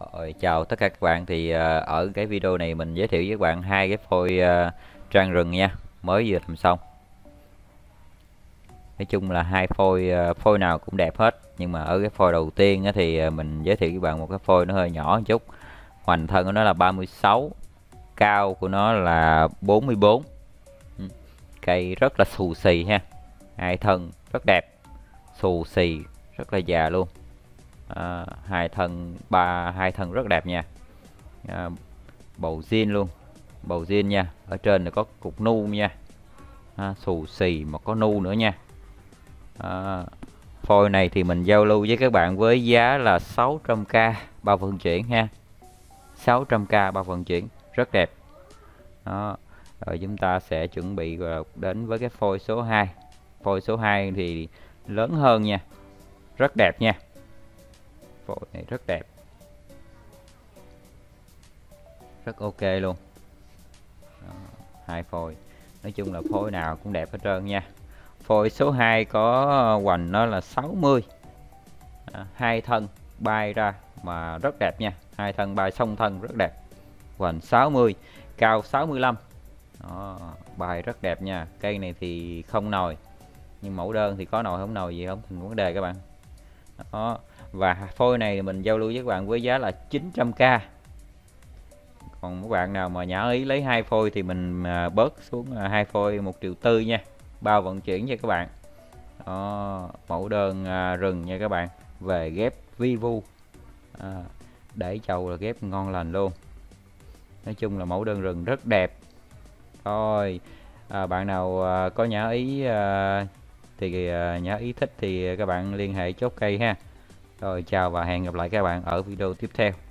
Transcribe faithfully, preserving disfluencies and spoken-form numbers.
Rồi, chào tất cả các bạn. Thì ờ, ở cái video này mình giới thiệu với các bạn hai cái phôi ờ, trang rừng nha, mới vừa làm xong. Nói chung là hai phôi ờ, phôi nào cũng đẹp hết, nhưng mà ở cái phôi đầu tiên á, thì ờ, mình giới thiệu với bạn một cái phôi nó hơi nhỏ một chút. Hoành thân của nó là ba mươi sáu, cao của nó là bốn mươi bốn. Ừ, cây rất là xù xì ha. Hai thân rất đẹp, xù xì, rất là già luôn. À, hai thân ba hai thân rất đẹp nha. À, bầu zin luôn, bầu zin nha, ở trên là có cục nu nha. À, xù xì mà có nu nữa nha. À, phôi này thì mình giao lưu với các bạn với giá là sáu trăm k bao vận chuyển ha. sáu trăm k bao vận chuyển, rất đẹp. Đó. Rồi chúng ta sẽ chuẩn bị đến với cái phôi số hai. Phôi số hai thì lớn hơn nha, rất đẹp nha. Phôi này rất đẹp, rất ok luôn. Đó, hai phôi nói chung là phôi nào cũng đẹp hết trơn nha. Phôi số hai có hoành nó là sáu mươi. À, hai thân bay ra mà rất đẹp nha, hai thân bay song thân rất đẹp. Hoành sáu mươi, cao sáu mươi lăm. Đó, bài rất đẹp nha. Cây này thì không nồi, nhưng mẫu đơn thì có nồi không nồi gì không thành vấn đề các bạn. Đó. Và phôi này mình giao lưu với các bạn với giá là chín trăm k. Còn các bạn nào mà nhã ý lấy hai phôi thì mình à, bớt xuống à, hai phôi một triệu tư nha, bao vận chuyển cho các bạn. Đó, mẫu đơn à, rừng nha các bạn, về ghép vi vu, à, để chầu là ghép ngon lành luôn. Nói chung là mẫu đơn rừng rất đẹp. Thôi, à, bạn nào à, có nhã ý à, thì à, nhã ý thích thì các bạn liên hệ chốt cây ha. Rồi chào và hẹn gặp lại các bạn ở video tiếp theo.